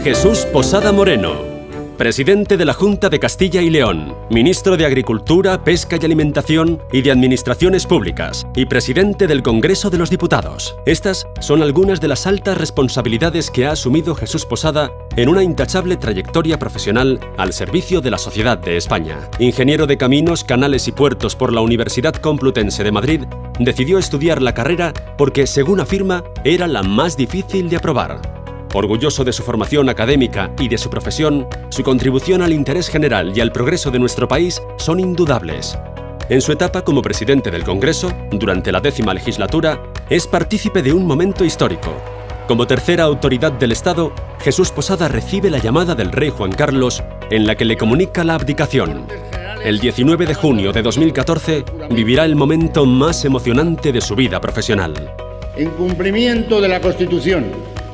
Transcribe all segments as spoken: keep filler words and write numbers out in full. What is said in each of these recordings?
Jesús Posada Moreno, presidente de la Junta de Castilla y León, ministro de Agricultura, Pesca y Alimentación y de Administraciones Públicas, y presidente del Congreso de los Diputados. Estas son algunas de las altas responsabilidades que ha asumido Jesús Posada en una intachable trayectoria profesional al servicio de la sociedad de España. Ingeniero de Caminos, Canales y Puertos por la Universidad Complutense de Madrid, decidió estudiar la carrera porque, según afirma, era la más difícil de aprobar. Orgulloso de su formación académica y de su profesión, su contribución al interés general y al progreso de nuestro país son indudables. En su etapa como presidente del Congreso, durante la décima legislatura, es partícipe de un momento histórico. Como tercera autoridad del Estado, Jesús Posada recibe la llamada del rey Juan Carlos, en la que le comunica la abdicación. El diecinueve de junio de dos mil catorce vivirá el momento más emocionante de su vida profesional. En cumplimiento de la Constitución,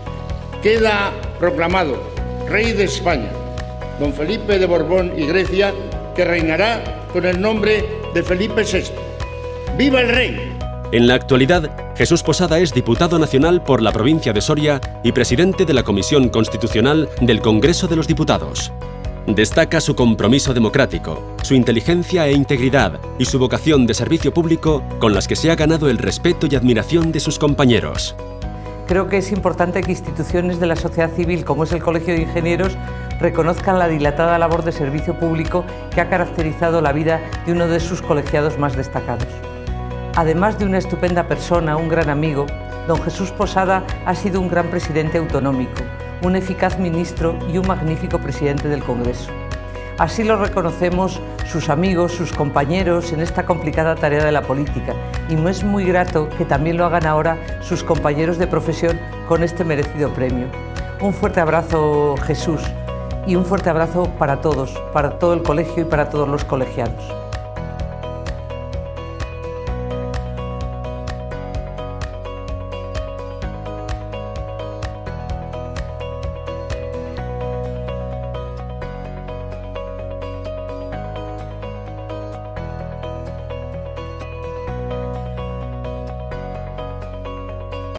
queda proclamado Rey de España, don Felipe de Borbón y Grecia, que reinará con el nombre de Felipe sexto. ¡Viva el Rey! En la actualidad, Jesús Posada es diputado nacional por la provincia de Soria y presidente de la Comisión Constitucional del Congreso de los Diputados. Destaca su compromiso democrático, su inteligencia e integridad y su vocación de servicio público, con las que se ha ganado el respeto y admiración de sus compañeros. Creo que es importante que instituciones de la sociedad civil, como es el Colegio de Ingenieros, reconozcan la dilatada labor de servicio público que ha caracterizado la vida de uno de sus colegiados más destacados. Además de una estupenda persona, un gran amigo, don Jesús Posada ha sido un gran presidente autonómico, un eficaz ministro y un magnífico presidente del Congreso. Así lo reconocemos sus amigos, sus compañeros en esta complicada tarea de la política, y me es muy grato que también lo hagan ahora sus compañeros de profesión con este merecido premio. Un fuerte abrazo, Jesús, y un fuerte abrazo para todos, para todo el colegio y para todos los colegiados.